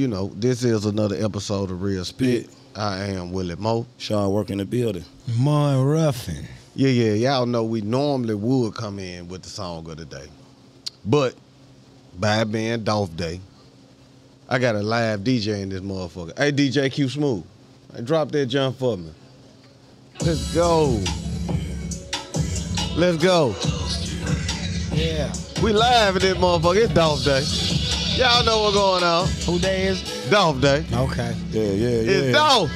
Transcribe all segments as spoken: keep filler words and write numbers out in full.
you know, this is another episode of Real Spit. I am Willie Moe. Shaw work in the building. Mon Ruffin. Yeah, yeah, y'all know we normally would come in with the song of the day. But by it being Dolph Day, I got a live D J in this motherfucker. Hey, D J Q Smooth, drop that jump for me. Let's go. Let's go. Yeah. We live in this motherfucker. It's Dolph Day. Y'all know what's going on. Who day is? Dolph Day. Okay. Yeah, yeah, yeah. It's Dolph.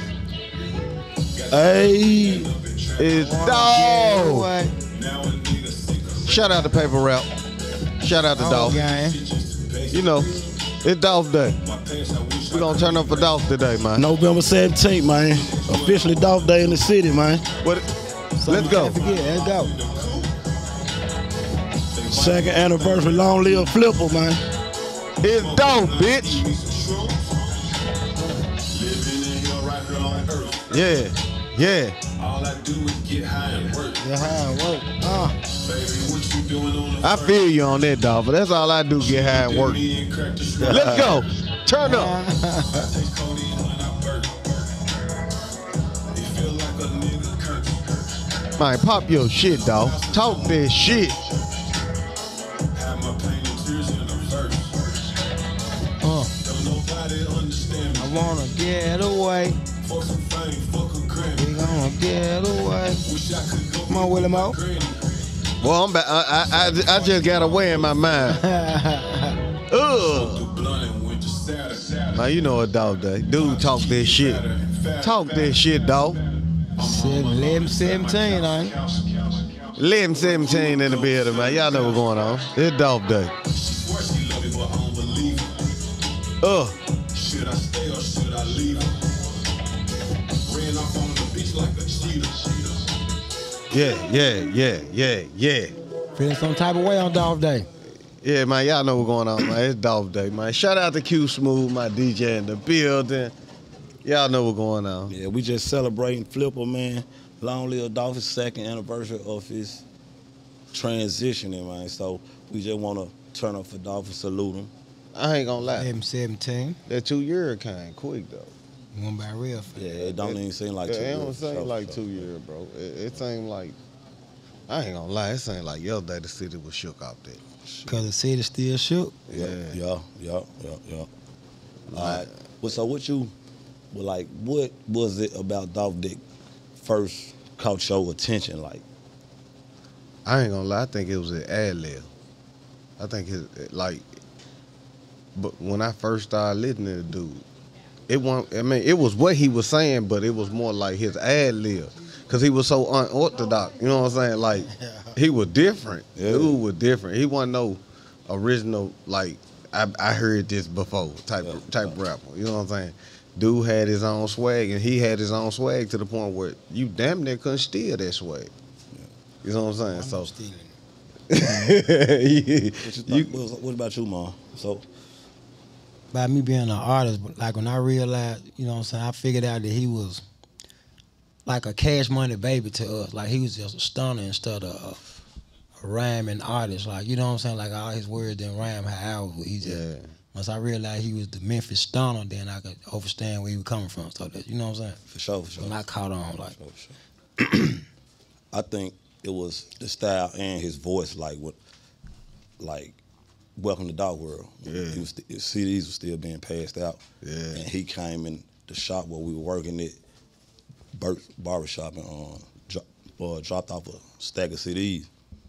Hey. It's Yeah, Dolph. what? Shout out to Paper Rap. Shout out to Oh, Dolph. gang. You know, it's Dolph Day. We gonna turn up for Dolph today, man. November seventeenth, man. Officially Dolph Day in the city, man. What? Let's go. Can't forget. Let's go. Second anniversary, long live Flipper, man. It's Dolph, bitch. Yeah, yeah. All I do is get high and work. Get high and work. Uh. Baby, what you doing on the I feel you on that, Dolph, but that's all I do, get high and work. Me and crack the strap. Let's go. Turn up. I take codeine when I burp. It feel like a nigga curse. Man, pop your shit, Dolph. Talk that shit. Have my pain and tears in the verse. Uh. Don't nobody understand I me. wanna get away. For some fame, fuck a Grammy. We gonna get away. Wish I could go Come on, Willie Moe. granny. Well, I'm back. I, I, I, I just got away in my mind. Ugh. The blunt and went to Saturday. Man, you know a Dolph Day. Dude, talk that shit. Talk that shit, dog. Seven, eleven, seventeen, ain't it? eleven seventeen in the building, man. Y'all know what's going on. It's Dolph Day. She swear she love me, but I don't believe it. Ugh. Should I stay or should I leave her? Ran off on the beach like a cheetah. Yeah, yeah, yeah, yeah, yeah. Feeling some type of way on Dolph Day. Yeah, man, y'all know what's going on, man. It's Dolph Day, man. Shout out to Q Smooth, my D J in the building. Y'all know what's going on. Yeah, we just celebrating Flipper, man. Long live Dolph's second anniversary of his transitioning, man. So we just want to turn up for Dolph and salute him. I ain't gonna lie. eleven, seventeen. That two year came quick, though. One by real. Yeah, it don't even seem like two It don't years. seem So- like so- two years, bro. It, it seemed like, I ain't gonna lie, it seemed like yesterday the city was shook out there. Cause the city still shook. Yeah, Yeah. yeah, yeah, yeah, yeah. All right. Well, so what you, well, like, what was it about Dolph that first caught your attention? Like, I ain't gonna lie, I think it was an ad lib. I think it, it like, but when I first started listening to the dude, it wasn't, I mean, it was what he was saying, but it was more like his ad lib. Cause he was so unorthodox, you know what I'm saying? Like, he was different. Yeah. Dude was different. He wasn't no original, like, I, I heard this before type Yeah. type rapper. You know what I'm saying? Dude had his own swag, and he had his own swag to the point where you damn near couldn't steal that swag. You know what I'm saying? I'm So, stealing. what, you you, thought- what, was- what about you, Mom? So, By me being an artist, but like when I realized, you know what I'm saying, I figured out that he was like a Cash Money baby to us. Like he was just a stunner instead of a, a rhyming artist. Like, you know what I'm saying? Like all his words didn't rhyme how ours. He just, yeah, once I realized he was the Memphis stunner, then I could understand where he was coming from. So that, you know what I'm saying? for sure, for sure. When I caught on, like, For sure, for sure. I think it was the style and his voice, like what, like Welcome to Dog World. Yeah. He was st- C Ds were still being passed out. Yeah. And he came in the shop where we were working at, Burt's Barbershop, and um, dro- uh, dropped off a stack of C Ds.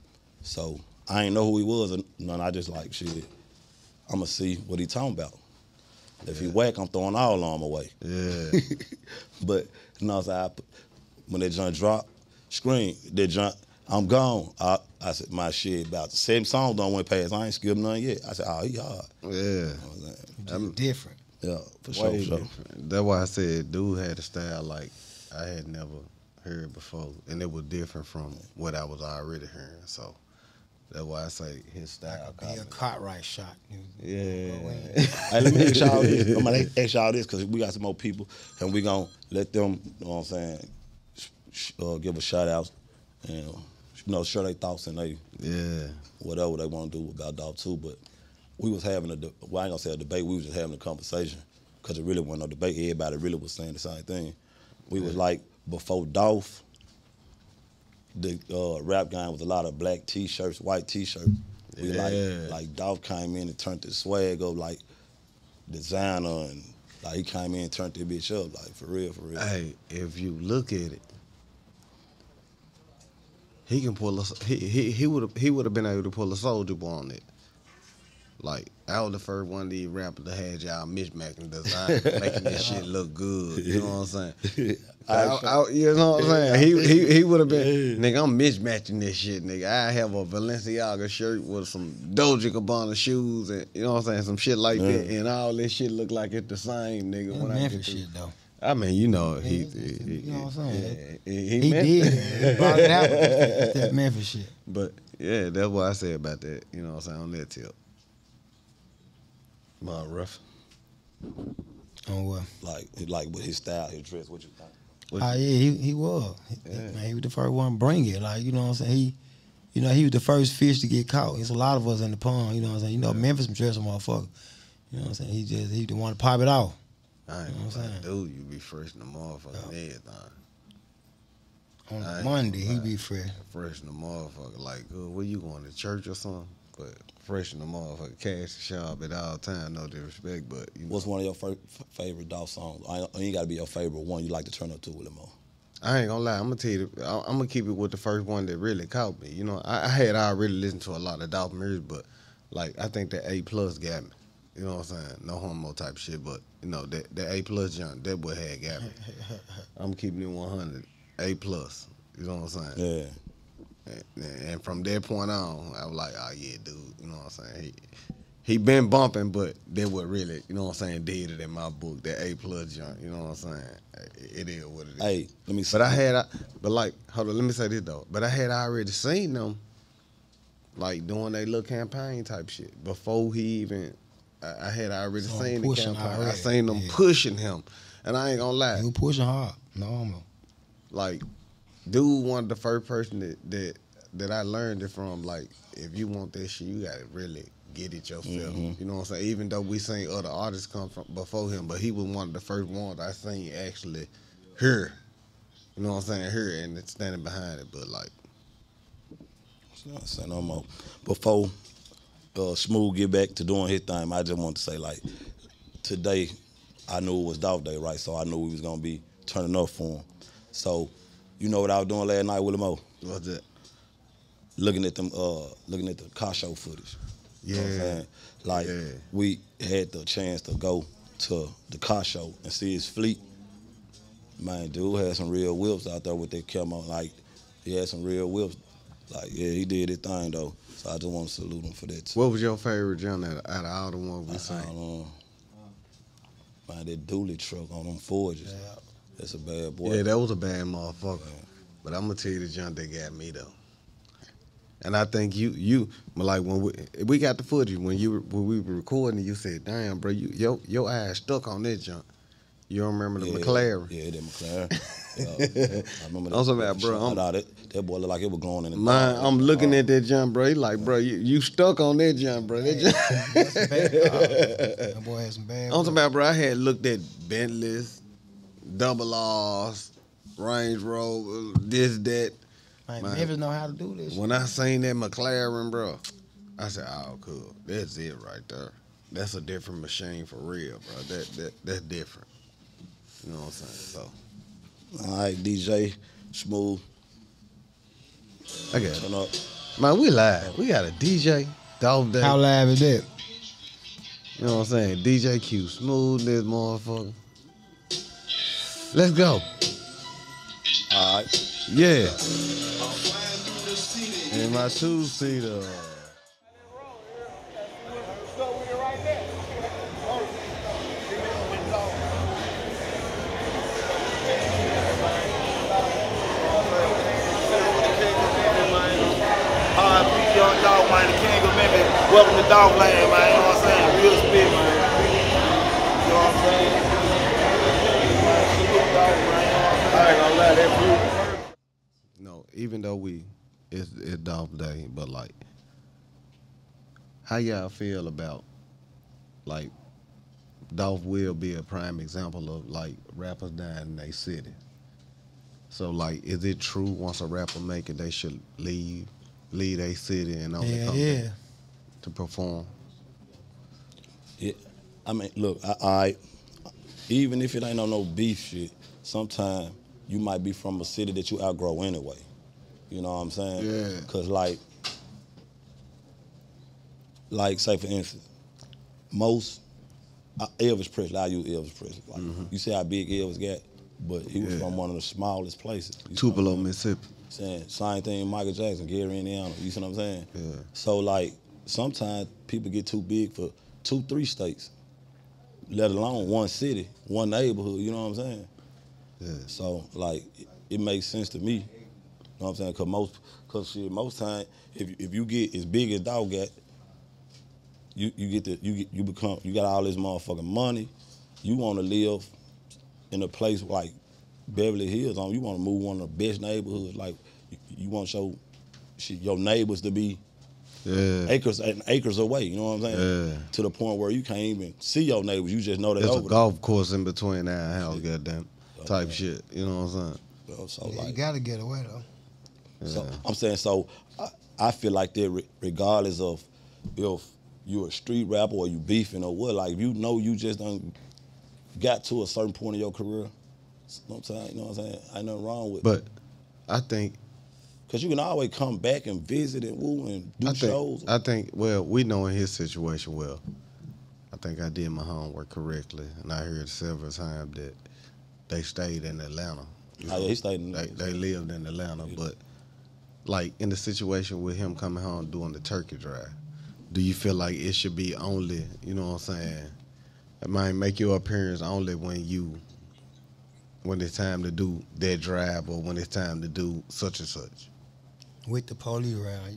So I ain't know who he was, or none. I just like, shit, I'm going to see what he talking about. If he whack, I'm throwing all of them away. yeah. But you know what I'm saying? I put, when that joint drop, scream, that joint, I'm gone. I, I said, my shit, about the same song don't went past. I ain't skipped none yet. I said, oh, he hard. Yeah. You know what I'm saying? just different. Yeah, for sure, Way for sure. different. That's why I said dude had a style like I had never heard before, and it was different from what I was already hearing. So that's why I say his style. Be a caught Cartwright shot. me. Yeah. Hey, let me ask y'all this. I'm gonna ask y'all this because we got some more people, and we gonna let them, you know what I'm saying, sh- uh, give a shout out and you know share their thoughts and they Yeah. whatever they want to do about Dolph too. But we was having a, de- well, I ain't gonna say a debate. We was just having a conversation. because it really wasn't no debate. Everybody really was saying the same thing. We was like, before Dolph, the uh, rap game was a lot of black T-shirts, white T-shirts. We Yeah. like, like Dolph came in and turned the swag up, like designer, and like he came in and turned that bitch up, like for real, for real. Hey, if you look at it, he can pull us. He he he would have he would have been able to pull a Soldier Boy on it. Like I was the first one of these rappers that had y'all mismatching design, making this shit look good. You know what I'm saying? I, I, you know what I'm saying? He he he would have been, nigga. I'm mismatching this shit, nigga. I have a Balenciaga shirt with some Dolce Gabbana shoes, and you know what I'm saying, some shit like that, and all this shit look like it's the same, nigga. That's When I Memphis get to- shit though. I mean, you know, he, Yeah, he, he you know what I'm saying? yeah, he, He meant- did. He brought it out. It's that Memphis shit. But yeah, that's what I said about that. You know what I'm saying, on that tip. My rough. On what? Like, like with his style, his dress, what you think? What- Oh yeah, he he was. He, Yeah. man, he was the first one to bring it. Like, you know what I'm saying? He you know, he was the first fish to get caught. There's a lot of us in the pond, you know what I'm saying? You know, Memphis some dress motherfucker. You know what I'm saying? He just he the one to pop it off. I ain't You know what gonna I'm lie, dude, you be fresh in the motherfucker and everything. On I ain't Monday, he gonna be lie. fresh. Fresh in the motherfucker. Like, good, where you going to church or something? But fresh in the motherfucker. Cash the shop at all time, no disrespect, but you know. What's one of your fir- f- favorite Dolph songs? I ain't, ain't got to be your favorite one. You like to turn up to a little more. I ain't gonna lie. I'm gonna tell you. the- I- I'm gonna keep it with the first one that really caught me. You know, I, I had already listened to a lot of Dolph music, but like I think that A plus got me. You know what I'm saying? No homo type shit, but you know that that A plus junk that boy had got me. I'm keeping it one hundred. A plus. You know what I'm saying? Yeah. And, and from that point on, I was like, oh yeah, dude. You know what I'm saying? He he been bumping, but that what really, you know what I'm saying, did it in my book. That A plus junk. You know what I'm saying? It, it is what it is. Hey, let me. But I had, I- but like, hold on, let me say this though. But I had already seen them, like doing their little campaign type shit before he even. I, I had already So seen the pushing campaign. I already, seen them yeah. pushing him, and I ain't gonna lie. He was pushing hard. No homo. Like, dude, one of the first person that that that I learned it from. Like, if you want that shit, you gotta really get it yourself. You know what I'm saying? Even though we seen other artists come from before him, but he was one of the first ones I seen actually hear. You know what I'm saying? Hear and standing behind it. But like, Not say no more. Before uh, Smooth get back to doing his thing, I just want to say, like, today, I knew it was Dolph Day, right? So I knew we was going to be turning up for him. So, you know what I was doing last night, Willie Mo? what's that? Looking at them, uh, looking at the car show footage. You know what I'm Yeah. saying? Like, Yeah. we had the chance to go to the car show and see his fleet. Man, dude had some real whips out there with that camo. Like, he had some real whips. Like, yeah, he did his thing, though. So I just want to salute him for that, too. What was your favorite jump out, out of all the ones we I seen? don't know. Man, that dually truck on them Forges. Yeah. That's a bad boy. Yeah, that was a bad motherfucker. But I'm gonna tell you the jump that got me though. And I think you you but like when we we got the footage when you were- when we were recording, you said, "Damn, bro, you your your eyes stuck on that jump." You don't remember the Yeah, McLaren? Yeah, that McLaren. yeah, I remember that. I'm talking about, bro, I'm- Shout out, that, that boy looked like it was going in the Man, thigh. I'm looking Oh, at that jump, bro. He like, bro, you, you stuck on that jump, bro. That jump. That's some bad, uh, that boy had some bad. I'm talking about, bro. I had looked at Bentleys, double R's, Range Rover, this, that. Man, man. Memphis know how to do this. When I seen that McLaren, bro, I said, "Oh, cool. That's it right there. That's a different machine for real, bro. That that that's different." You know what I'm saying? So all right, D J, Smooth, I got turn it. up. Man, we live. We got a D J, Dolph Day. How live is that? You know what I'm saying? D J Q, smooth this motherfucker. Let's go. All right. Yeah. In my two seater. R I P Young Dog, man, the king of Memphis. Welcome to Dogland, man. You know what I'm saying? Real spit, man. You know what I'm saying? Man, salute dog, man. You know what I'm saying? I ain't gonna lie, that blue. No, even though we it's it's Dolph Day, but like how y'all feel about like Dolph will be a prime example of like rappers dying in their city. So like, is it true once a rapper make it, they should leave, leave their city and only Yeah, come yeah. back to perform? Yeah, I mean, look, I, I even if it ain't on no beef shit, sometimes you might be from a city that you outgrow anyway. You know what I'm saying? Yeah. Cause like, like say for instance, most uh, Elvis Presley, I use Elvis Presley. Like, you see how big Elvis got, but he was Mm-hmm. Yeah. from one of the smallest places. You see what I'm Tupelo, saying? Mississippi. Saying same thing, Michael Jackson, Gary, Indiana. You see what I'm saying? Yeah. So like sometimes people get too big for two, three states, let alone one city, one neighborhood. You know what I'm saying? Yeah. So like it, it makes sense to me. You know what I'm saying? Cause most, cause shit, most time if if you get as big as Dog got, you you get the you get you become you got all this motherfucking money. You want to live in a place like Beverly Hills. On you want to move one of the best neighborhoods. Like you, you want show shit, your neighbors to be Yeah. acres and acres away. You know what I'm saying? Yeah. To the point where you can't even see your neighbors. You just know they There's a over golf course in between our house, goddamn, type yeah. shit. You know what I'm saying? there. You know, So Yeah, like, you gotta get away though. So I'm saying, so I, I feel like that re- regardless of if you're a street rapper or you beefing or what, like if you know you just done got to a certain point in your career, you know what I'm saying? You know what I'm saying? Ain't nothing wrong with it. But I think Because you can always come back and visit and woo and do I think shows. I think well, we know in his situation well. I think I did my homework correctly, and I heard several times that they stayed in Atlanta. You Oh, yeah, he stayed in- They, they lived in Atlanta, but like in the situation with him coming home doing the turkey drive, do you feel like it should be only? You know what I'm saying? It might make your appearance only when you when it's time to do that drive or when it's time to do such and such. With the police around you.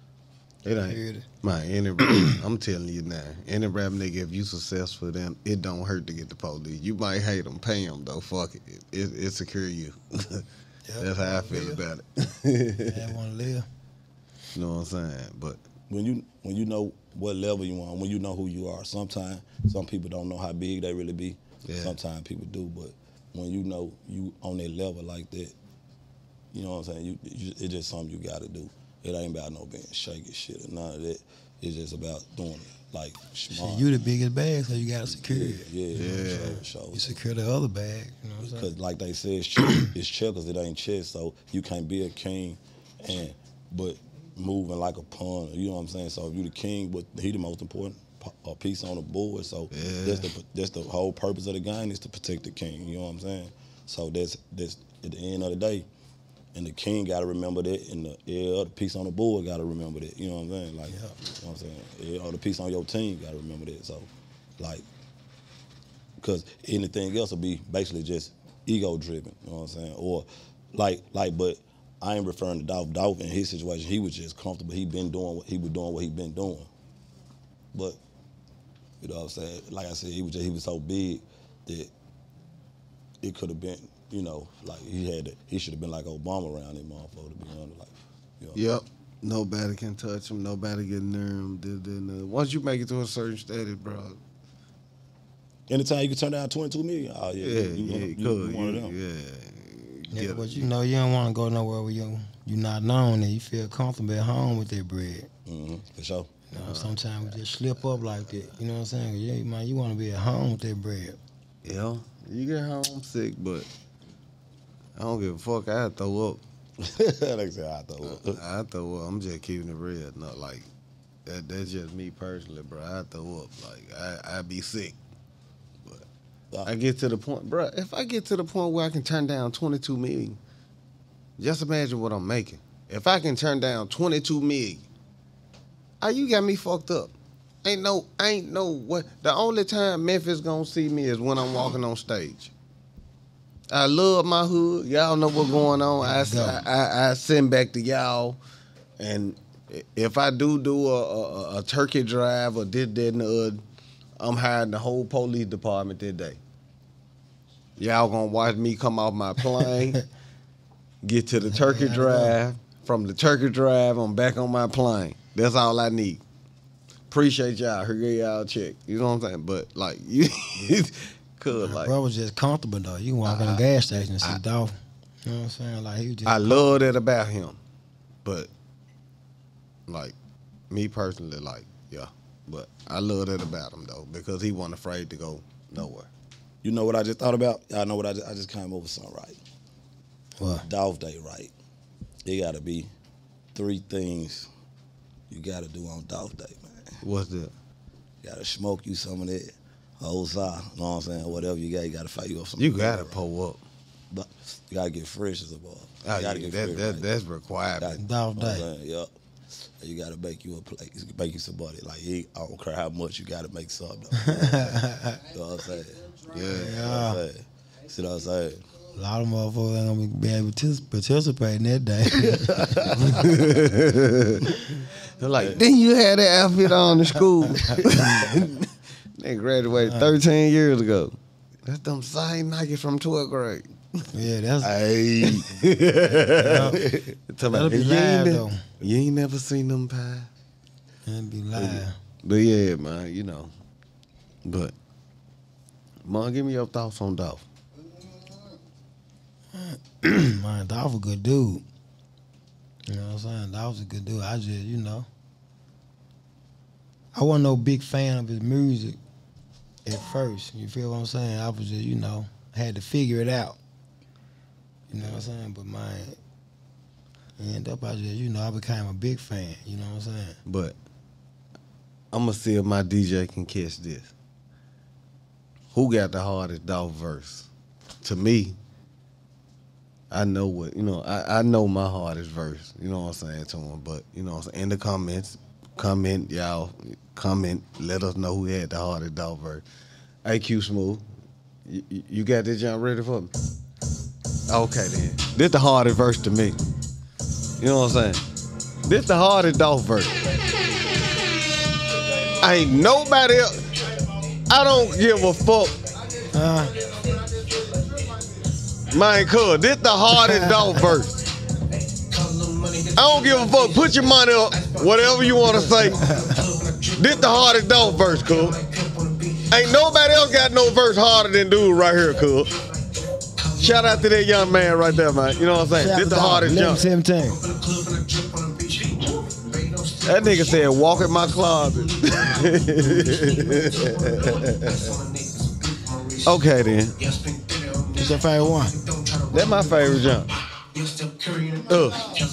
It Heard ain't. it. Man, any, I'm telling you now, any rap nigga, if you successful, then it don't hurt to get the police. You might hate them, pay them though. Fuck it, it, it secure you. That's how I feel about it. I want to live. You know what I'm saying? But when you when you know what level you on, when you know who you are, sometimes some people don't know how big they really be. Yeah. Sometimes people do, but when you know you on that level like that, you know what I'm saying? You, you it's just something you got to do. It ain't about no being shaky shit or none of that. It's just about doing it like smart. Shit, you the biggest bag, so you gotta secure yeah, it. yeah, Yeah. Show, show. You secure the other bag. You know what I'm saying? Because like they say, it's, check, it's checkers, it ain't chess, so you can't be a king and but moving like a pawn, you know what I'm saying? So if you the king, but he the most important p- uh, piece on the board, so Yeah. that's the that's the whole purpose of the game is to protect the king, you know what I'm saying? So that's that's at the end of the day, and the king got to remember that, and the every other piece on the board got to remember that, you know what I'm saying? Like, Yeah. you know what I'm saying? Every other piece on your team got to remember that, so like, because anything else will be basically just ego driven, you know what I'm saying? Or like, like, but I ain't referring to Dolph. Dolph in his situation, he was just comfortable. He been doing what he was doing, what he been doing. But you know what I'm saying? Like I said, he was just, he was so big that it could have been, you know, like he had to, he should have been like Obama around that motherfucker to be honest. Like, you know. yep, nobody can touch him. Nobody get near him. This, this, and that. Once you make it to a certain status, bro. Anytime you can turn down twenty-two million, oh yeah, Yeah, you, yeah, you, you, you, could. you one of You- them. yeah. Yeah, Get but it. you know you don't want to go nowhere where you you not known and you feel comfortable at home with that bread. Mm-hmm, for sure. You know, sometimes we just slip up like that. You know what I'm saying? Yeah, man, you want to be at home with that bread. Yeah, you get homesick, but I don't give a fuck. I throw up. Like I said, I thought. I throw up. I'm just keeping it real. Not like that. That's just me personally, bro. I throw up. Like I, I be sick. But I get to the point, bro. If I get to the point where I can turn down twenty-two million, just imagine what I'm making. If I can turn down twenty-two million, ah, you got me fucked up. Ain't no, ain't no what. The only time Memphis gonna see me is when I'm walking on stage. I love my hood. Y'all know what's going on. I, Go. I, I, I send back to y'all. And if I do do a, a, a turkey drive or did that and the other, I'm hiring the whole police department that day. Y'all gonna watch me come off my plane, get to the turkey Yeah, I know. drive. From the turkey drive, I'm back on my plane. That's all I need. appreciate y'all. Here y'all check. You know what I'm saying? But like you could like Bro was just comfortable though. You can walk in a gas station and see Dolph. You know what I'm saying? Like he was just I love that about him. But like me personally, like, yeah. But I love that about him though, because he wasn't afraid to go nowhere. You know what I just thought about? Y'all know what I just, I just came over with something right. What? Dolph Day, right? It gotta be three things you gotta do on Dolph Day, man. What's that? You gotta smoke you some of that whole side. You know what I'm saying? Whatever you got, you gotta fight you off some. You gotta pull up. But you gotta get fresh as a ball. Oh, You gotta yeah, get that, fresh, that, right? that's required. Gotta- Dolph you know what Day. I'm saying? Yup. You gotta make you a plate, make you somebody. Like, you ain't- I don't care how much you gotta make something. Though. You know what I'm saying? Yeah. You know what I'm saying? See what I'm saying? A lot of motherfuckers ain't gonna be able to participate in that day. They're like, then you had that outfit on in school. They graduated thirteen years ago. That's them same Nike from twelfth grade. Yeah, that's Hey. Tell That'll me, be you, ain't live, ne- though. you ain't never seen them pie. that'd be live. But yeah, man, you know. But, Mom, give me your thoughts on Dolph. Man, Dolph a good dude. You know what I'm saying? Dolph's a good dude. I just, you know, I wasn't no big fan of his music at first. You feel what I'm saying? I was just, you know, had to figure it out. You know what I'm saying? But man, end up I just, you know, I became a big fan. You know what I'm saying? But, I'm going to see if my D J can catch this. Who got the hardest Dolph verse? To me, I know what, you know, I, I know my hardest verse, you know what I'm saying, to him. But, you know what I'm saying, in the comments, comment, y'all, comment, let us know who had the hardest Dolph verse. A Q Smooth, you, you- you got this jump ready for me? Okay, then. This the hardest verse to me. You know what I'm saying? This the hardest Dolph verse. Ain't nobody else, I don't give a fuck. Uh, Man, cuz, this the hardest Dolph verse. I don't give a fuck. Put your money up, whatever you want to say. This the hardest Dolph verse, cuz. Ain't nobody else got no verse harder than dude right here, cuz. Shout out to that young man right there, man. You know what I'm saying? This the hardest jump. eleven seventeen. That nigga said, walk in my closet. Okay, then. What's your favorite one? That's my favorite jump. Uh.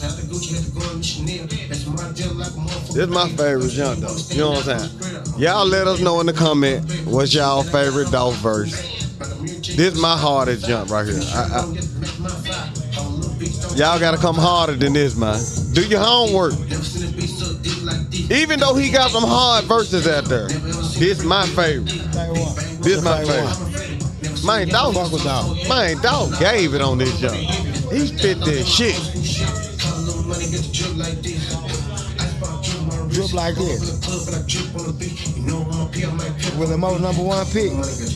This is my favorite jump, though. You know what I'm saying? Y'all let us know in the comment what's y'all favorite Dolph verse. This is my hardest jump right here. I, I, y'all gotta come harder than this, man. Do your homework. Even though he got some hard verses out there, this my favorite. Favorite one. This my Favorite favorite. Man, Dolph, Fuck with Dolph. man, Dolph gave it on this jump. He spit that shit. Drip like this. With the most number one pick.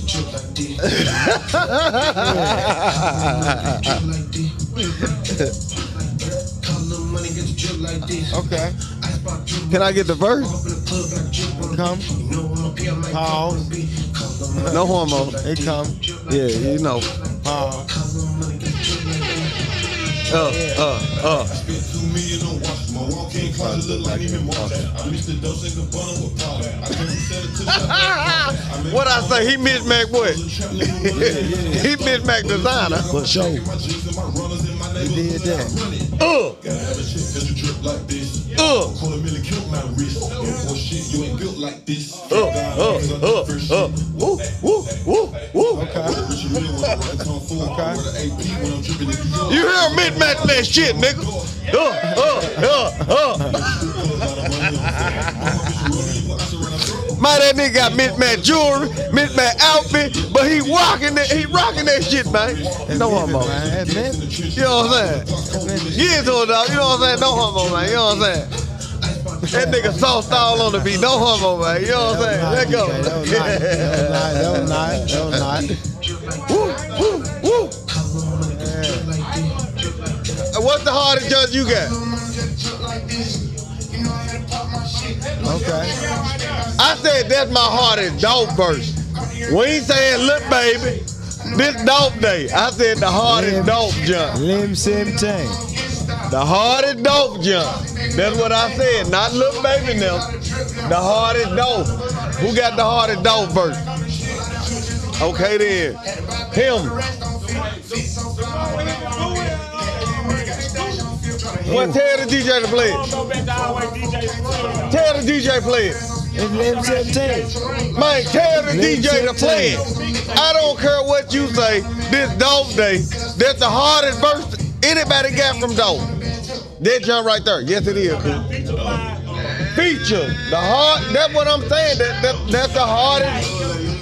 Okay. Can I get the verse? Come. Pause. No homo. It come. Yeah, you know. Pause. Uh, uh, uh. Two million on watch. My walk in closet look like him in Walmart. I missed the dose in the bottom with powder. I couldn't sell it to the What I say? He mismatched what? He mismatched designer. For sure. my jeans and my runners in my He neighborhood. did that. Uh, Gotta have a chick cause you drip like this. uh, Quarter million killed my wrist. No boy shit, you ain't built like this. uh, uh, uh, uh. Woo, woo, woo, woo. Okay. Richard Mille when I'm rockin' Tom Ford. Okay. With an A P when I'm drippin' if you You hear him mismatch that shit, nigga? Uh, uh, uh, uh. Man, that nigga got mismatched jewelry, mismatched outfit, but he rocking that, he rocking that shit, man. No homo. Man, that's it. You know what I'm saying? Get into it, dog. You know what I'm saying? No homo, man. You know what I'm saying? That nigga sauced all on the beat. No homo, man. You know what I'm saying? Let go. That was nice. That was nice. That was nice. That was nice. Woo, woo, woo. Uh, What's the hardest judge you got? Okay. I said that's my hardest dope verse. We ain't saying look baby. This dope day. I said the hardest Lim, dope jump. Lim seventeen. The hardest dope jump. That's what I said. Not look baby now. The hardest dope. Who got the hardest dope verse? Okay then. Him. Well, tell the D J to play it. Tell the D J play it. It's Lim seventeen. Man, tell the D J to play it. I don't care what you say. This dope day, that's the hardest verse anybody got from dope. That jump right there. Yes, it is. Cool. Feature. The hard. That's what I'm saying. That, that that's the hardest.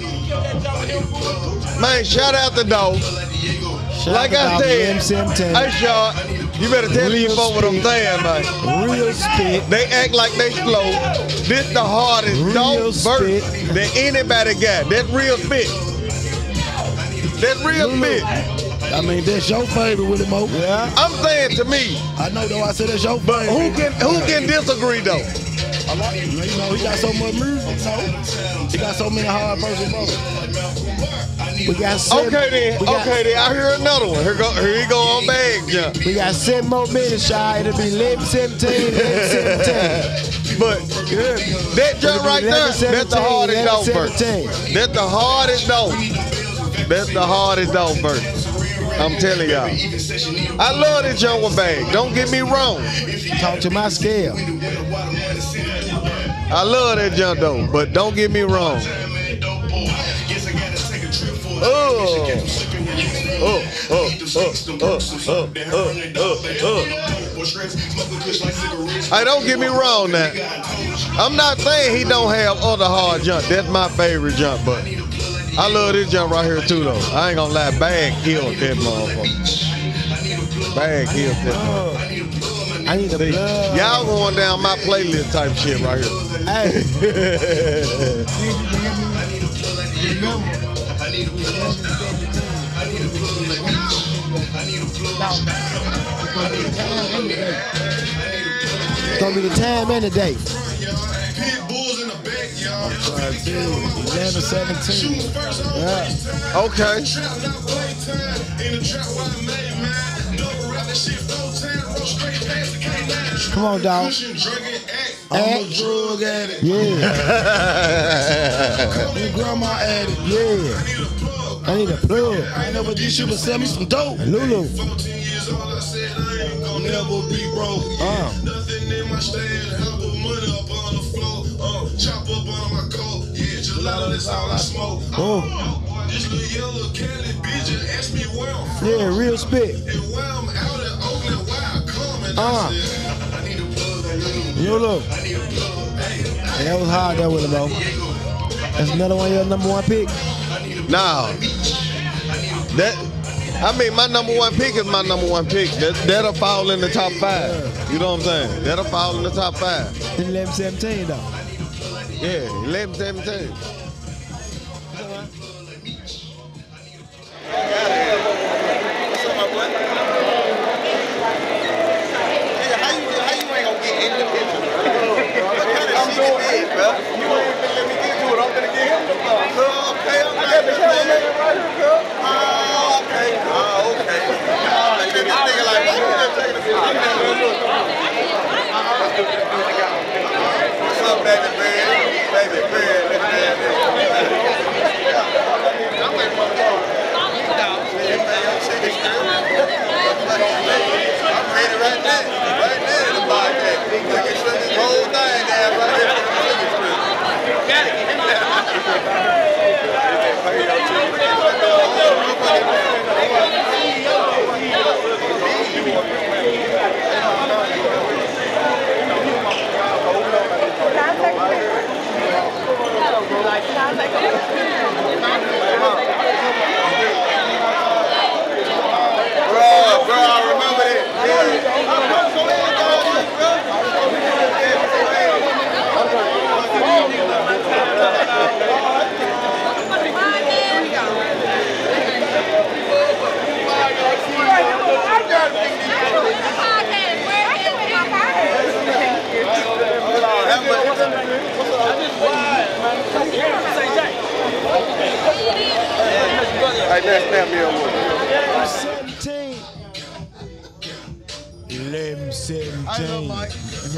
Man, shout out to dope. Like I said, hey, Shaw, you better tell these folks what I'm saying, man. Real spit. They act like they slow. This the hardest dope verse that anybody got. That's real spit. That's real spit. I mean, that's your favorite with him, Mo. Yeah. I'm saying to me, I know though. I said that's your but favorite. who can who can disagree though? I like it. You know, he got so much music. You know? He got so many hard verses, bro. We got seven. Okay then, we got, okay then. I hear another one. Here go, here he go on bag jump. We got seven more minutes, Shy. It'll be Lim seventeen, Lim seventeen. But that jump right there, that's the hardest dope verse. That's the hardest dope. That's the hardest dope verse. I'm telling y'all. I love this jump with bag. Don't get me wrong. Talk to my scale. I love that jump though, but don't get me wrong. Oh, oh, oh, oh, oh, oh, oh, oh, oh. Hey, don't get me wrong now. I'm not saying he don't have other hard jump. That's my favorite jump, but I love this jump right here too, though. I ain't gonna lie, Bag killed that motherfucker. Bag killed that motherfucker. I need a See, blood. y'all going down my playlist type shit right here. Hey. It's gonna be the time and the date. eleven seventeen. Yeah. Okay. Come on, dog. I'm a drug addict. Yeah. Your grandma addict. Yeah. I need a plug. I ain't never did shit but sell me some dope. Lulu. Never be broke. Uh. Nothing in my stand, help with money up on the floor. Uh, chop up on my coat, yeah, gelato, that's all I smoke. Oh. This little yellow Cali bitch just asked me where I'm from. Yeah, real spit. And where I'm out in Oakland, where I come, and Uh. I said, I need a plug, I need a Lulu. I need a plug. Hey, Yeah, that was hard that with him, though. That's another one of your number one pick. Now, that I mean, my number one pick is my number one pick. That that'll fall in the top five. You know what I'm saying? That'll fall in the top five. eleven seventeen, though. Yeah, eleven seventeen. What's up, baby bird? Baby bird, snap me up with it. seventeen. eleven seventeen. I know, Mike.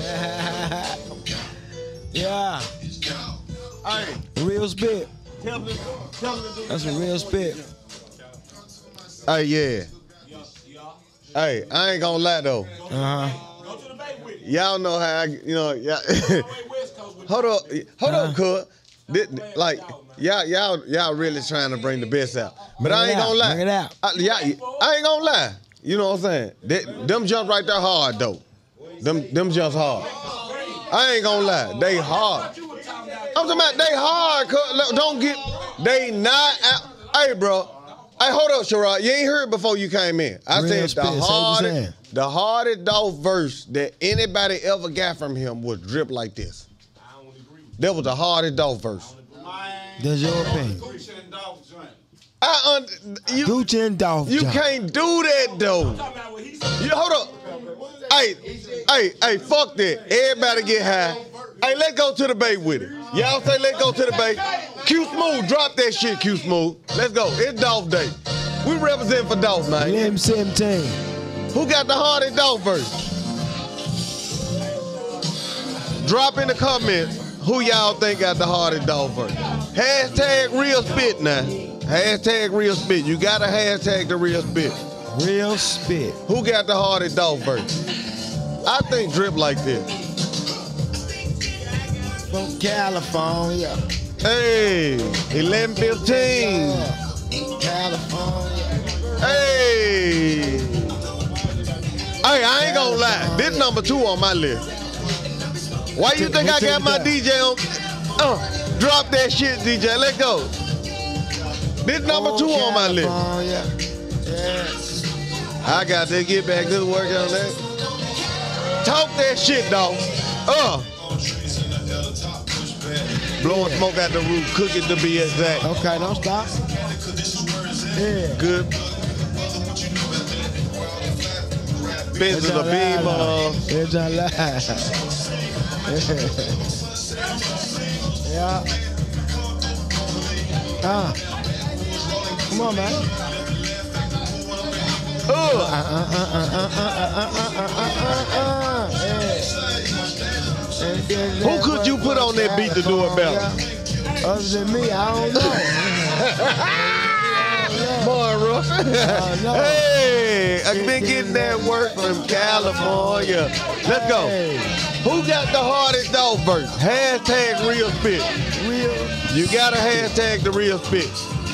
Yeah. Hey, Real spit. tell them, tell them to do That's a real spit. Hey, yeah. Hey, I ain't gonna lie though. Uh huh. Y'all know how I, you know, y'all. hold up, hold up, cuz. Thi- Like, y'all, y'all, y'all really trying to bring the best out. But Bring I it ain't out, gonna lie. bring it out. I, y'all- I ain't gonna lie. You know what I'm saying? They, them jumps right there hard though. Them, them jumps hard. I ain't gonna lie. They hard. I'm talking about they hard, cuz. Don't get, they not out. Hey, bro. Hey, hold up, Sherrod. You ain't heard before you came in. I Real said spit, the say what you hardest, saying. the hardest dog verse that anybody ever got from him was drip like this. That was the hardest dog verse. That's your opinion. I un- you, Gucci and Dolph. you John. can't do that though. You hold up. Hey, hey, hey, fuck that. Everybody get high. Hey, let's go to the bay with it. Y'all say let's go to the bay. Q Smooth, drop that shit, Q Smooth. Let's go. It's Dolph Day. We represent for Dolph, man. eleven seventeen. Who got the hardest Dolph verse? Drop in the comments who y'all think got the hardest Dolph verse. Hashtag real spit now. Hashtag real spit. You gotta hashtag the real spit. Real spit. Who got the hardest Dolph verse? I think drip like this. From California. Hey, eleven fifteen. Yeah. California. Hey. Hey, I ain't gonna lie. This number two on my list. Why you think I got my D J on? Uh, drop that shit, D J. Let's go. This number two on my list. California. Yeah. I got to get back to work on that. Talk that shit, dog. Uh. Blowing smoke out the roof, cook it to be exact. Okay, don't stop. Yeah. Good. Benz is a Beamer. It's a lie. Yeah. Ah. Come on, man. Uh. Uh, uh, uh, uh, uh, uh, uh, uh, uh, uh, yeah. Who could you put on that beat to do it better? Other than me, I don't know. Monroe. no. Hey, I've been getting that work from California. Let's go. Who got the hardest dog verse? Hashtag real spit. Real. You gotta hashtag the real spit.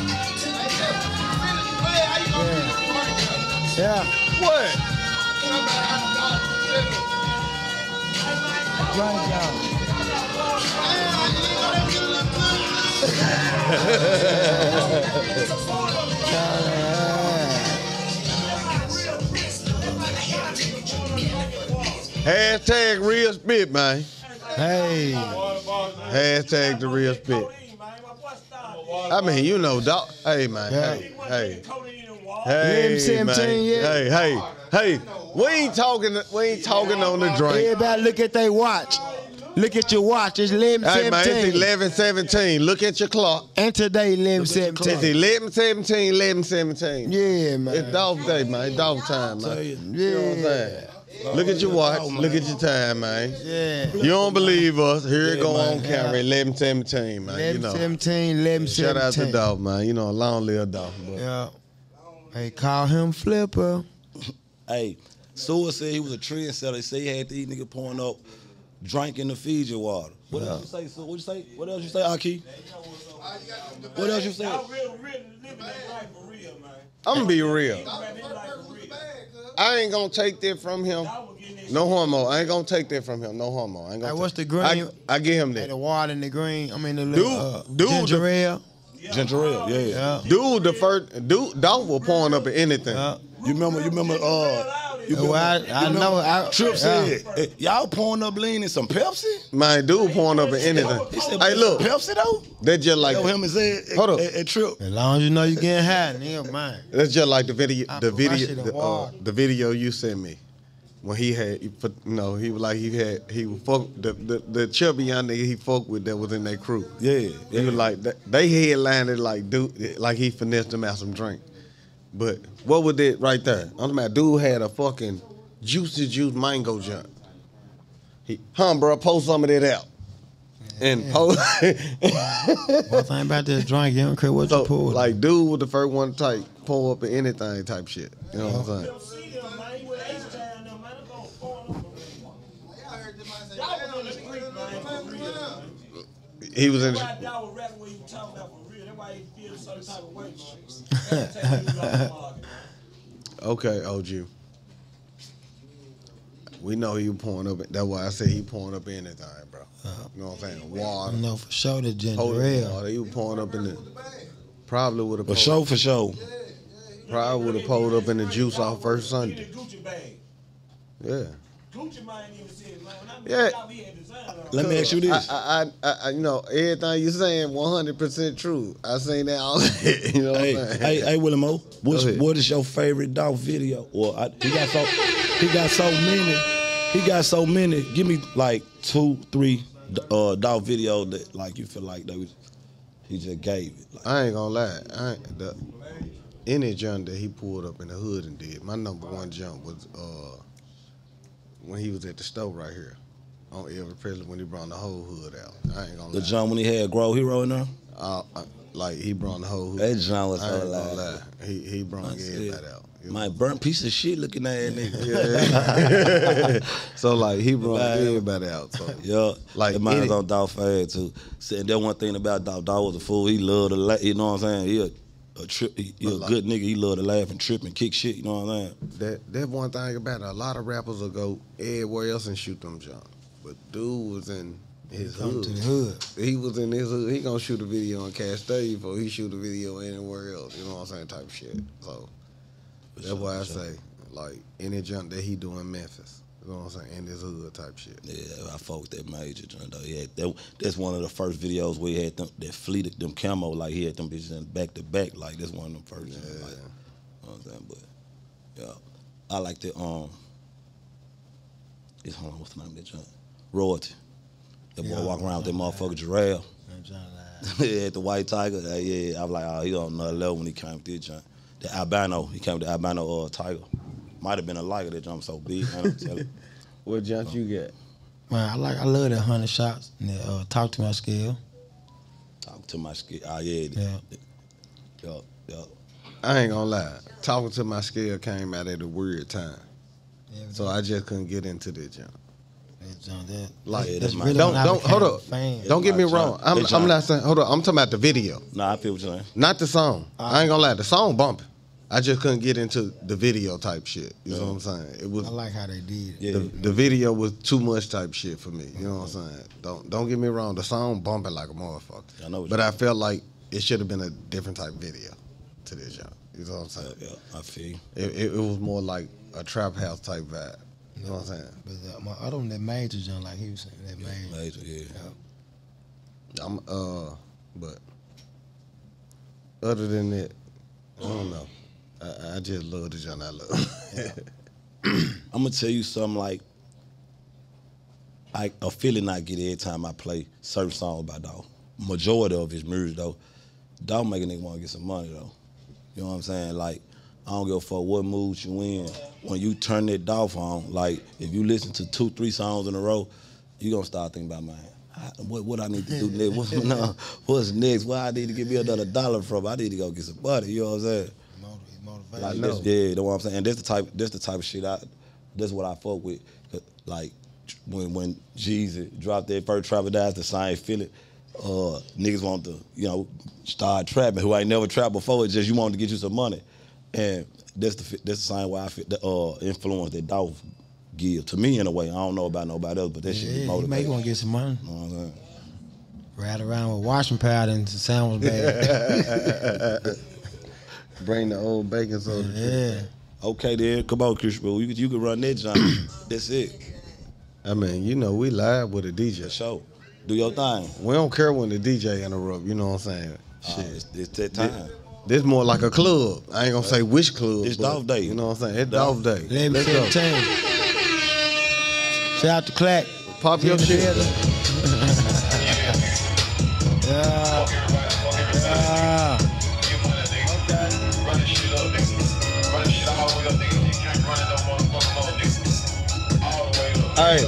Yeah. What? Right now. Hashtag real spit, man. Hey. Hashtag the real spit. I mean, you know, dog. Hey, man. Yeah. Hey, hey. M Hey, man. seventeen, yeah. Hey, hey, hey. We ain't talking. We ain't talking on the drink. Everybody look at their watch. Look at your watch. It's eleven Hey, man, seventeen. it's eleven seventeen. Look at your clock. And today eleven It's seventeen. eleven seventeen, eleven seventeen. Yeah, man. It's dog day, man. It's dog time, man. You know what I'm Yeah. saying? Look at your watch. Look at your time, man. Yeah. You don't believe us? Here it Yeah, go man. on camera. eleven seventeen, man. You eleven know. seventeen, eleven Shout out seventeen. to dog, man. You know, long live dog. But Yeah. They call him Flipper. Hey, Sewell said he was a trendsetter. He said he had these niggas pouring up, drinking the Fiji water. What else you say, Sewell? What you say? What else you say, Aki? What else you say? Y'all real, real living that life for real, man. I'm gonna be real. Y'all living that life for real. I ain't gonna take that from him. Y'all was getting that No homo. I ain't gonna take that from him. No homo. I ain't gonna Hey, take- what's the green? I, I give him Hey, that. the water and the green. I mean the little Dude, uh, dude, ginger ale. Ginger ale, yeah. Yeah. Dude, the first dude, dog was pouring up at anything. Yeah. You remember? You remember? Uh, you Well, I, I know. I, Trip yeah. said, "Hey, y'all pouring up lean in some Pepsi?" Man, dude pouring up at anything. He said, Hey, look, Pepsi though. that's just like Yo, him and said, Hold up. At, at Trip. As long as you know you getting high, nigga, man. that's just like the video, I the put my video, shit in the, uh, water. the video you sent me when he had, he put, you know, he was like he had, he was fuck the the, the chubby young nigga he fucked with that was in their crew. Yeah, He was like they headlined it like dude, like he finessed him out some drink. But what was it right there? I'm talking about dude had a fucking juicy juice mango junk. He, hum, bro, post some of that out. And Yeah. post. One thing about this drink, you don't care what So, you pour. like, dude was the first one to type, pull up in anything type shit. You know what I'm saying? Don't see them, man. You with H-Town now, man. I'm gonna phone them. That was in the street, man, for real, man. He was in That's the, why that was rapping what you talking about for real. That's why he feel a certain type of way. That's taking you off the market. okay, O G. We know he pouring up. That's why I said he pouring up anything, bro. You know what I'm saying? I Water. know for sure the ginger Hold ale. water. He was pouring up in the. Probably would have. For sure, for sure. Probably would have pulled up in the juice off first In Sunday. the Gucci bag. Yeah. Gucci man even said, man, when I Yeah. moved out, we had design on. Let me ask you this. I, I, I, I, you know, everything you saying one hundred percent true. I seen that all day. You know what Hey, I'm saying? hey, hey, Willie Mo, what's, Go ahead. what is your favorite dog video? Well, I, he got so he got so many. He got so many. Give me like two, three uh, dog videos that like you feel like that was, he just gave it. Like, I ain't gonna lie. I ain't, the, any jump that he pulled up in the hood and did, my number one jump was uh, when he was at the store right here on Elvis Presley when he brought the whole hood out. I ain't gonna the lie. John when he had Grow Hero in there. Uh, uh, like he brought the whole hood. That John was I so ain't gonna loud. lie. He he brought That's everybody it. out. You My know? burnt piece of shit looking at that nigga. Yeah. So like he brought Man. everybody out. So Yeah, Like, like the mine's any- on Dog Fad too. See, and that one thing about Dog, Dog was a fool. He loved to laugh. You know what I'm saying? He a, a trip. He, he a But good nigga. He loved to laugh and trip and kick shit. You know what I'm saying? that that one thing about it, a lot of rappers will go everywhere else and shoot them jump. But dude was in his Come hood. to the hood. He was in his hood. He gonna shoot a video on Castell before he shoot a video anywhere else. You know what I'm saying? Type shit. So that's sure, why I for sure. say like any jump that he do in Memphis. You know what I'm saying? In his hood type shit. Yeah, I fuck with that major joint though. He had that, that's one of the first videos where he had them that fleeted them camo like he had them bitches in back to back. Like that's one of them first. Yeah. Like, you know what I'm saying? But yeah, I like the um. It's, hold on, what's the name of that joint? Royalty. That boy Yeah, walk around with that yeah. motherfucker giraffe. Man, John lied. He had the white tiger. Uh, yeah, I was like, oh, he on another level when he came with this joint. The albino, he came with the albino uh, tiger. Might have been a liger that jump so big. Man, I'm telling you. What jump you got? Man, I like I love that hundred shots and that, uh, talk to my scale. Talk to my skin. Ah, yeah. Yeah. Yup, yup. I ain't gonna lie. Talking to my scale came out at a weird time. Yeah, So I just couldn't get into that jump. that John, that, Like, Yeah, that's that's my- really don't when I don't hold became up. a fan. Don't get me my wrong. jump. I'm, That I'm jump. not saying hold up. I'm talking about the video, Nah, I feel what you're saying. not the song. I ain't gonna lie. The song bumping. I just couldn't get into the video type shit. You know what I'm saying? It was I like how they did it. Yeah. the, the video was too much type shit for me. You know what I'm saying? Don't don't get me wrong. The song bumping like a motherfucker. I know what But you I mean. felt like it should have been a different type video to this jump. You know what I'm saying? Yeah, yeah, I feel you. It, it, it was more like a trap house type vibe. You know what I'm saying? But uh, my other one, that major John, like he was saying, that major. Major, yeah. I'm uh, but other than that, I don't know. I, I just love the John I love. I'm gonna tell you something like I a feeling I get every time I play certain songs by Dog. Majority of his music though, Dog make a nigga wanna get some money though. You know what I'm saying? Like I don't give a fuck what mood you in. When you turn that Dog on, like if you listen to two, three songs in a row, you gonna start thinking about man. I- What what I need to do next? What, no, what's next? Where I need to get me another dollar from? I need to go get some money. You know what I'm saying? Motiv- motivation. Like know. that's, yeah, you know what I'm saying. And that's the type, that's the type of shit I, that's what I fuck with. Like when when Jeezy dropped that first Trapper Dies, the same feeling. Uh, niggas want to, you know, start trapping. Who ain't never trapped before. It's just you want to get you some money, and that's the that's the same way I feel. The uh, influence that Dolph give to me in a way. I don't know about nobody else, but that shit Yeah, is he may motivating. want to get some money. You know what I'm saying? Ride around with washing powder and some sandwich bag. Bring the old bacon soda. Yeah. Okay, then come on, Chris, bro. You you can run that jump. That's it. I mean, you know, we live with a D J. For sure. Do your thing. We don't care when the D J interrupt. You know what I'm saying? Uh, Shit. it's, it's that time. This more like a club. I ain't gonna say which club. It's but, Dolph Day. You know what I'm saying? It's Dolph. Dolph Day. Let me Let's go. seventeen. Shout out to Clack. Pop your shit. Yeah. Yeah. Run the shit up, nigga. Hey.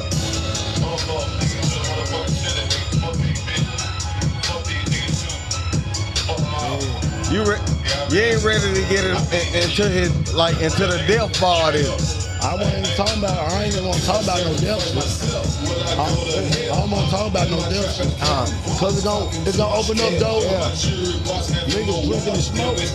You re- you ain't ready to get it in- into his like into the death bar this. I wasn't even talking about. I ain't even want to talk about no death shit. I, I don't want to talk about no death shit. Uh, Cause it's gonna it's gonna open up doors. Yeah. Niggas drinking and smoking.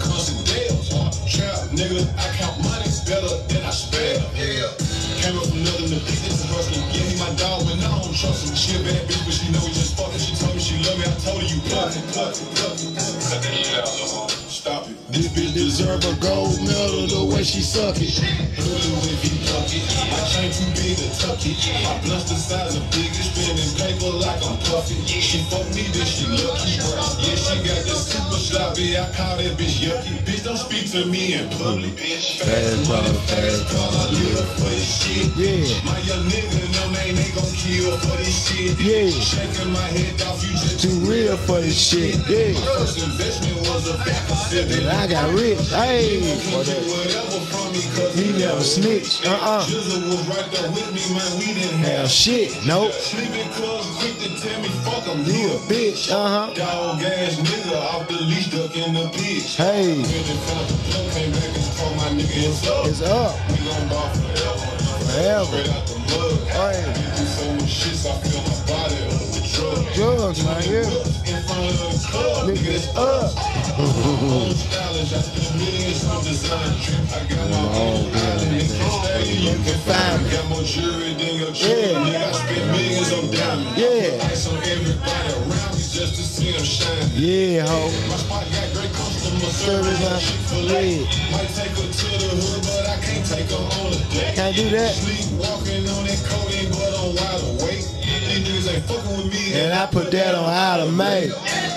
Nigga, I count money better than I spend. Yeah. Came up from nothing to business and hustling. Yeah, he my dog, but I don't trust him. She a bad bitch, but she know we just fucking. She told me she love me. I told her you plug it, plug it, plug it. Cut that shit out, little homie. Stop it. This bitch deserve a gold medal the way she suck it. If he pluck it, my chain too big to tuck it. My blunt's the size of biggest spinning paper like I'm puffing. She fuck me, then she lucky. Yeah, she got the super sloppy. I call that bitch yucky. Bitch, don't speak to me in public, bitch. Fast car, fast car, I live for this shit. Yeah. My young nigga, no man, they gon' kill for this shit. Yeah. Shaking my head off, you just Too real for this shit. Yeah. First investment was a back of seven. And I got rich. Hey. Whatever from me, cause He never snitched. Uh-uh. Jizzle was right there with me, man. We didn't Hell have shit. Nope. sleeping cuz quick to tell me fuck him. You a bitch. Uh-huh. Dog ass nigga off the leash, duck in the pitch. Hey. Then found the plug, came back and told my nigga it's up. It's up. We gon' ball forever. Forever. Straight out the mud. Hey. Been through so much shit, so I feel my body up with drugs. Drugs, man. Yeah. In front of the club, Nigga, it's up. own stylish, I spent millions on design trip. I got my own island, they can't stay, you can find me. Got more jewelry than your jewelry, Yeah. nigga. I spent millions on diamonds. Yeah. Ice on everybody around me just to see them shine. Yeah, ho. My spot got great customer Service, service, huh? like Chick-fil-A. Yeah. Might take her to the hood, but I can't take her on a date. Can't do that. Sleep walking on that codeine, but I'm wide awake. These niggas ain't fucking with me. And I put that on Automate.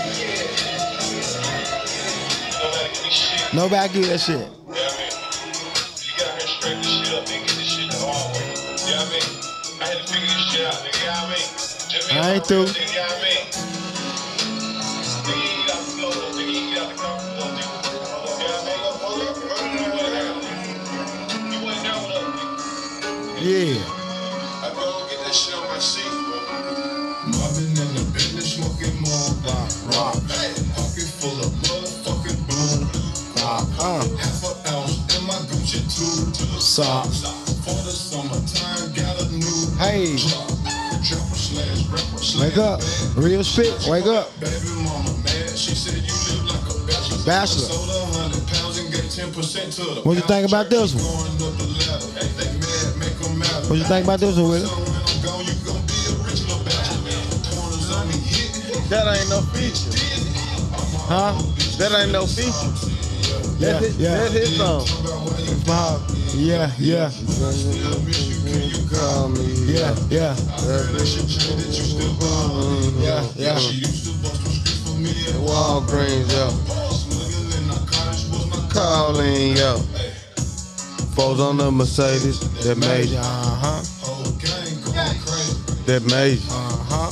Nobody get that shit. Yeah, I mean, you gotta straighten this shit up and get this shit the hard way. You know what I mean? I had to figure this shit out, nigga. You know what I mean? Just me I ain't and my through. real nigga, you know what I mean? Nigga, you get out the floor, though. Nigga, you get out the car, though, nigga. You know what I mean? Go, hold up, hold up, hold up, hold up. You wasn't down with us, nigga. Yeah. I go get that shit on my seat, bro. I've been in the business smoking more rock, rock. Hey, pocket full of motherfucking boom. Uh. Half an ounce in my Gucci tube. Socks. For the summertime, got a new Hey. drop. Trapper slash rapper slash Wake up. Real spit. Wake up. Baby mama mad, she said you live like a bachelor. Bachelor. Sold a hundred pounds and gave ten percent to the What you think about this one? Going up the ladder. They mad, make 'em matter. What you think about this one, Willie? When I'm gone, you gon' be a rich little bachelor. Corners on me hitting. That ain't no feature. Huh? That ain't no feature. Yeah, That's his, yeah. that's his song. Wow. Yeah, yeah, You call me. yeah, yeah, yeah, yeah. Walgreens, yo. Calling, yo. Foes on the Mercedes, that major, Uh-huh. that major, Uh-huh.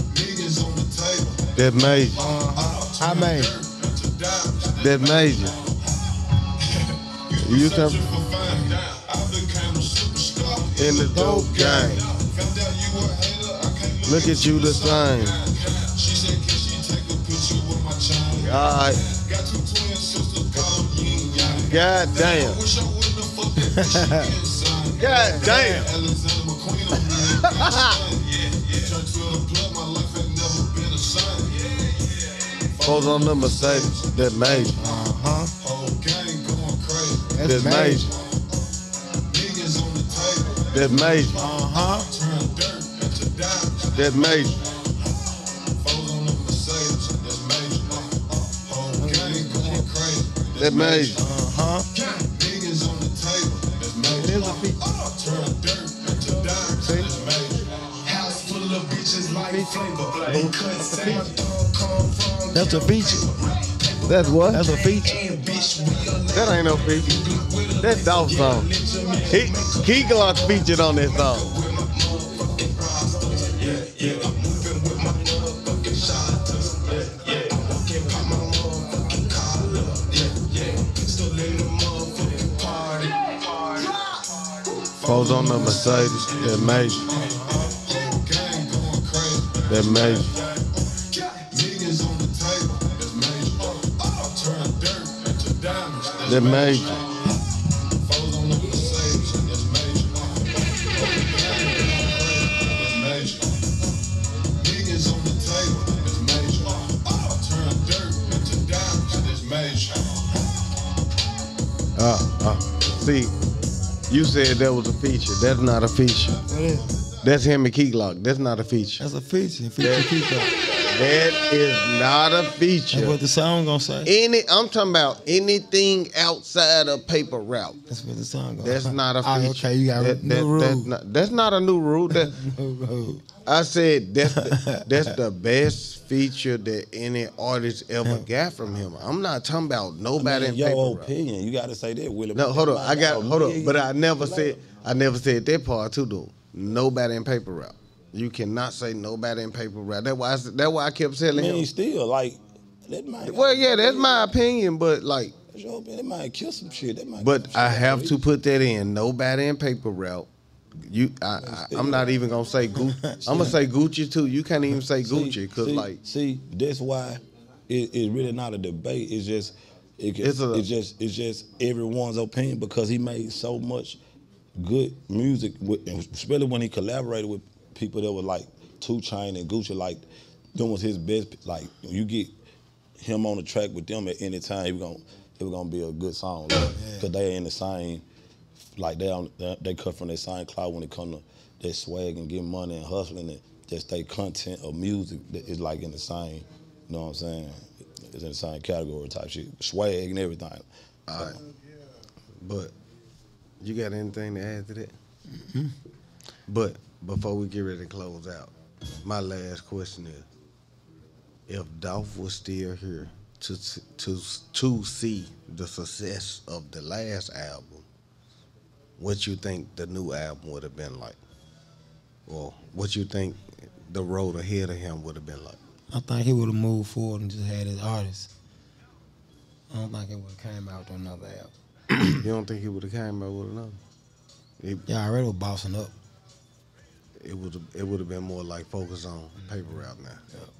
that major, Uh-huh. I mean, that major. You come in the dope game. Look at you the same. Alright. God damn. God damn. Foes on the Mercedes, that major, uh-huh. that major, that major, Uh-huh. that major. That major. Uh-huh. It is a feature. See? That's a feature. That's what? That's a feature. That ain't no feature. That's Dolph song. He Key Glock featured on this song. Foes on the Mercedes, that major. That major. Millions on the table, that's major. I'll turn dirt into diamonds, that's That major. major. Foes on the Mercedes, that's major. That's major. Millions on the table, that's major. I'll turn dirt into diamonds, that's major. Uh, uh. See, you said that was a feature. That's not a feature. What is it? That's him and Key Glock. That's not a feature. That's a feature. Feature Key Glock. That is not a That's feature. what the song gonna say. Any, I'm talking about anything outside of Paper Route. That's what the song gonna That's say. not a Ah, feature. okay, you got that, new that, rule. That's not, that's not a new rule. That, New rule. I said that's the, that's the best feature that any artist ever got from him. I'm not talking about nobody I mean, in Paper your Route. opinion, you gotta say that, Willie. No, hold on. I got hold on. million. But I never said I never said that part too though. Nobody in Paper Route. You cannot say nobody in Paper Route. That's why I, said- that's why I kept I telling mean, him. still, like, that might. Well, yeah, that's my opinion, but like, That's your opinion. That might kill some shit. That might. but kill some I shit. have to put that in. Nobody in Paper Route. You, I, I, I'm not even gonna say Gucci. I'm gonna say Gucci too. You can't even say Gucci because see, like see, that's why it, it's really not a debate. It's just, it, It's it's, a- it's just, it's just everyone's opinion because he made so much good music, with, and especially when he collaborated with people that were like two Chainz and Gucci. Like, them was his best. Like, you get him on the track with them at any time, it was gonna, it was gonna be a good song. Like, Cause they in the same. Like they on, they cut from their same cloud when it come to their swag and getting money and hustling and just their content of music that is like in the same, you know what I'm saying? It's in the same category type shit, swag and everything. all right. But you got anything to add to that? Mm-hmm. But before we get ready to close out, my last question is: if Dolph was still here to to to see the success of the last album, what you think the new album would have been like, or what you think the road ahead of him would have been like? I think he would have moved forward and just had his artists. I don't think it would have came out to another album. You don't think he would have came out with another? It, Yeah, already was bossing up. it would it would have been more like focus on Paper Route now.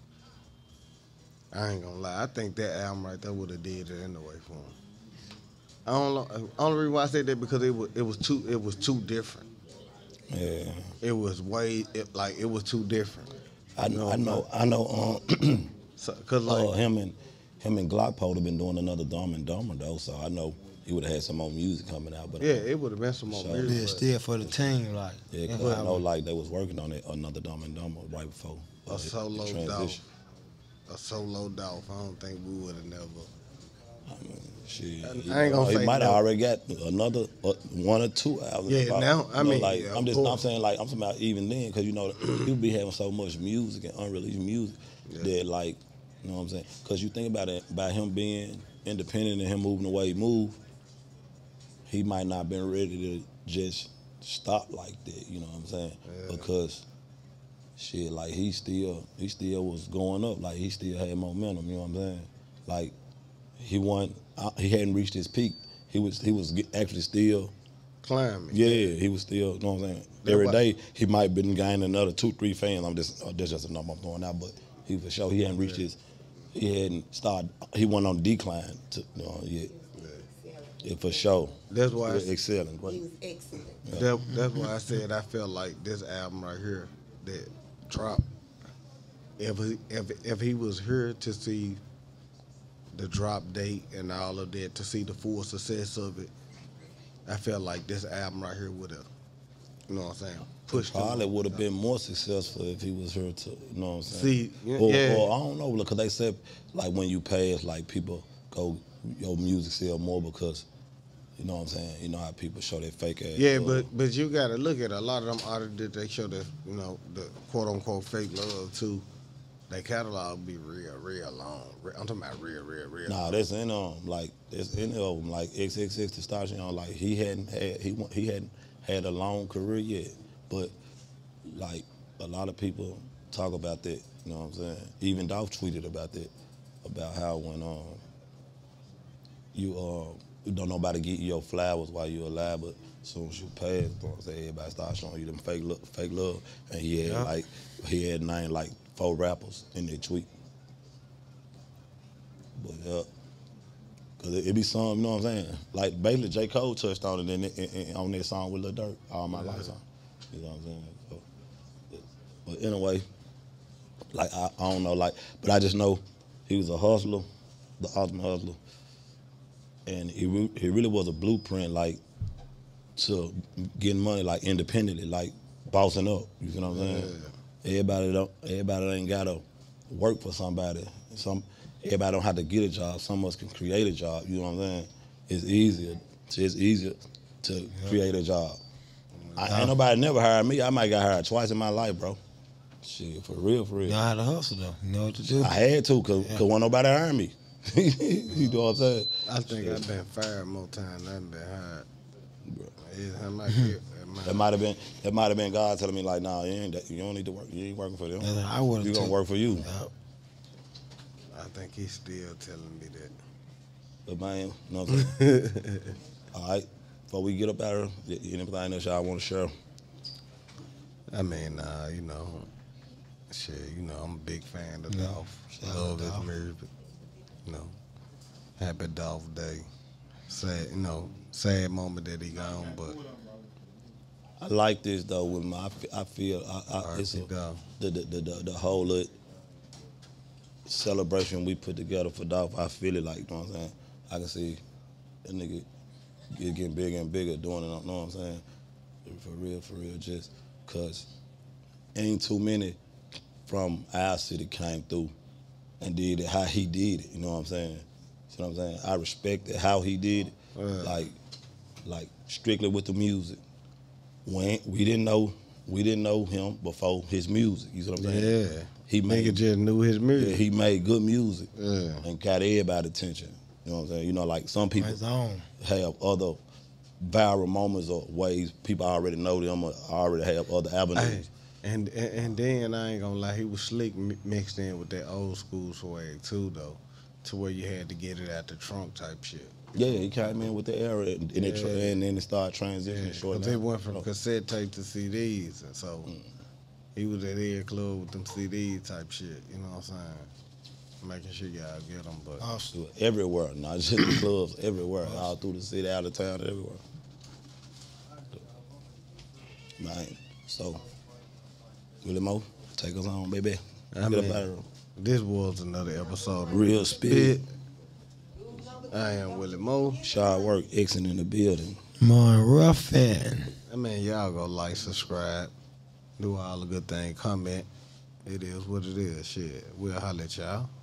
I ain't gonna lie. I think that album right there would have did it anyway for him. I don't know. Only reason why I said that because it was it was too it was too different. Yeah, It was way it, like it was too different. I You know, what I I'm know, I know. Um, So, Cause like uh, him and him and Glock would have been doing another Dumb and Dumber though, so I know he would have had some more music coming out. But yeah, it would have been some more So- music. Yeah, but still for the team, like. yeah, that's cause I how know we- like they was working on it another Dumb and Dumber right before uh, a the- the solo Dolph, transition. a solo Dolph. I don't think we would have never. Shit, I- he, I ain't gonna he say might have no. already got another uh, one or two albums. Yeah, probably. now, I You know, mean, like yeah, I'm of just, I'm course. saying like I'm talking about even then, because you know people be having so much music and unreleased music that like, you know what I'm saying? Because you think about it, by him being independent and him moving the way he moved, he might not been ready to just stop like that. You know what I'm saying? Because shit, like he still, he still was going up. Like he still had momentum. You know what I'm saying? Like he won. uh, He hadn't reached his peak. He was he was ge- actually still, Climbing. yeah, he was still. You know what I'm saying? That Every why- day he might been gaining another two, three fans. I'm just uh, that's just a number I'm throwing out, but he for sure he hadn't reached his. He hadn't started. He went on decline to, you know, yet. Yeah, for sure. That's why I Yeah, s- excelling. He Great. was excellent. That, that's why I said I felt like this album right here that dropped. If he, if if he was here to see the drop date and all of that, to see the full success of it, I felt like this album right here would have, you know what I'm saying, pushed him. Probably would have been more successful if he was here to, you know what I'm saying? See, yeah, or, yeah. or I don't know, because they said, like, when you pass, like, people go, your music sell more because, you know what I'm saying? You know how people show their fake ass. Yeah, love. but but you got to look at a lot of them artists that they show the you know the quote unquote fake love too. Their catalog be real, real long. Re- I'm talking about real, real, real. Nah, that's in um like that's in of them like X X X Tentacion, like he hadn't had he wa- he hadn't had a long career yet, but like a lot of people talk about that. You know what I'm saying? Even Dolph tweeted about that, about how when um you uh you don't nobody get you your flowers while you alive, but as soon as you pass, you know what I'm saying, everybody start showing you them fake love, fake love, and he had Yeah. like he had named like four rappers in their tweet. But yeah, cause it, it be some, you know what I'm saying? Like basically J. Cole touched on it in, in, in, on that song with Lil Durk, All My Life song. You know what I'm saying? So, but anyway, like I, I don't know, like, but I just know he was a hustler, the ultimate hustler, and he re- he really was a blueprint, like, to getting money, like independently, like bossing up. You know what I'm saying? Yeah. Everybody don't, everybody ain't gotta work for somebody. Some everybody don't have to get a job. Some of us can create a job. You know what I'm saying? It's easier. It's easier to yeah. create a job. I, ain't nobody never hired me. I might got hired twice in my life, bro. Shit, for real, for real. You know how to hustle though. You know what to do. I had to, cause, yeah. cause wasn't nobody hired me. You know what I'm saying? I think I've been fired more times than I've been hired. Yeah, I might get, that might have been that might have been God telling me like, nah, you ain't you don't need to work. You ain't working for them. I would. You gonna work for you. Yeah. I think he's still telling me that. But man, you know what I'm saying? All right, before we get up out of here, anything else y'all want to share? I mean, uh, you know, shit, you know, I'm a big fan of Yeah. Dolph. Shout Love out his Dolph. music. You know, happy Dolph Day. Sad, you know, sad moment that he gone, but I like this though. With my, I fe- I feel I, I, it's a, R I P Dolph. the, the the the the whole uh, celebration we put together for Dolph. I feel it like, you know what I'm saying? I can see that nigga get- getting bigger and bigger doing it. You know what I'm saying? For real, for real, just cause ain't too many from our city came through and did it how he did it. You know what I'm saying? You know what I'm saying? I respected how he did it, Yeah. like like strictly with the music. When we didn't know we didn't know him before his music. You know what I'm saying? Yeah. He Nigga made just knew his yeah, music. he made good music Yeah. and got everybody's attention. You know what I'm saying? You know, like some people His own. have other viral moments or ways people already know them or already have other avenues. Hey, and, and and then I ain't gonna lie, he was slick mi- mixed in with that old school swag too, though, to where you had to get it out the trunk type shit. Yeah, he came in with the era and, and, it, tra- Yeah. and then it started transitioning Yeah, short. cause they went from cassette tape to C Ds, and so Mm. he was at every club with them C D type shit. You know what I'm saying? Making sure y'all get them, but Awesome. everywhere, not just the clubs, everywhere, all through the city, out of town, everywhere. Man, so Willie Mo, take us on, baby. I Get mean, up out of here. this was another episode of Real Spit. I am Willie Mo. Shard work, Exing in the building. More Ruffin. I mean, y'all go like, subscribe, do all the good things, comment. It is what it is. Shit, we'll holler at y'all.